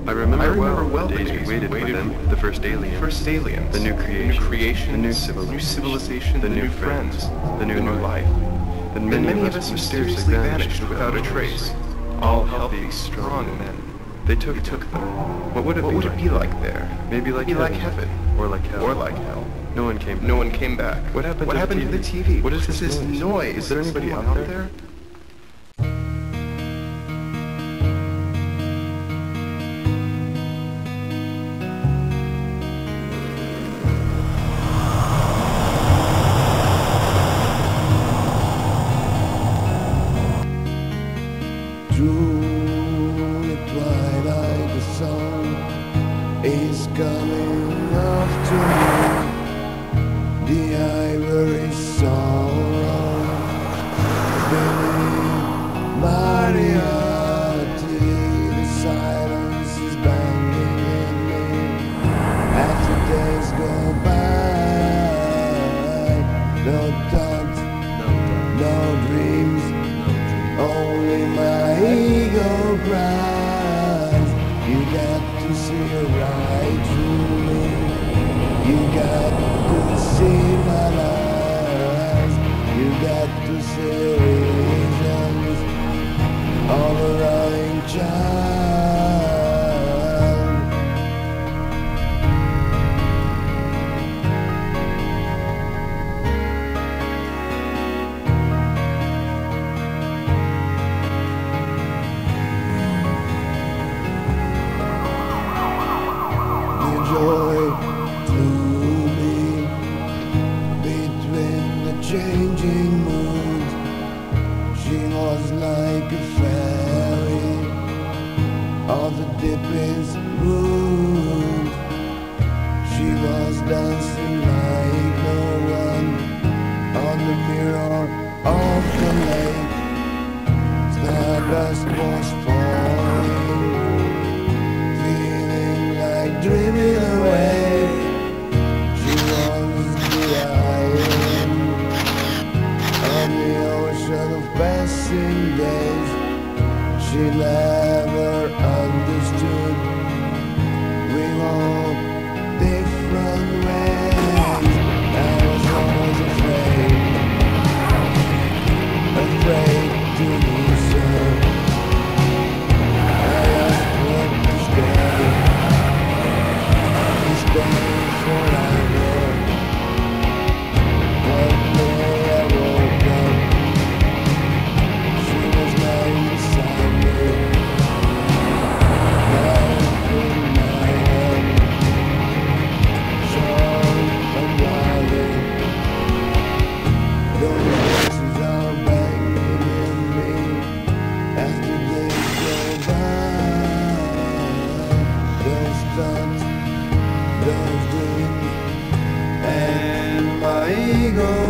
I remember well the days we waited for them, the first aliens, the new creation, the new civilization, the new friends, the new life. Then many of us mysteriously vanished without a trace. All healthy, strong men. They took them. What would it be like there? Maybe like heaven, or like hell. No one came back. What happened to the TV? What is this noise? Is there anybody out there? Through the twilight, the sun is coming after me. The ivory sorrow, the mariachi, the silence is banging in me. As the days go by, no thoughts, no dreams, only my ego cries. You got to see right through me. You got to see my lies. You got to see reasons of a running child. Joy flew me between the changing moods. She was like a fairy of the deepest mood. She was dancing like no one on the mirror of the lake. Stardust was falling, dreaming away. She was the island on the ocean of passing days. She never understood we walk different ways. I was always afraid to lose her. I asked what to stay. Forever. One day I woke up, she was lying beside me, life in my head, strong and wilding. Those voices are banging in me as the days go by. Those thoughts, those dreams, and my ego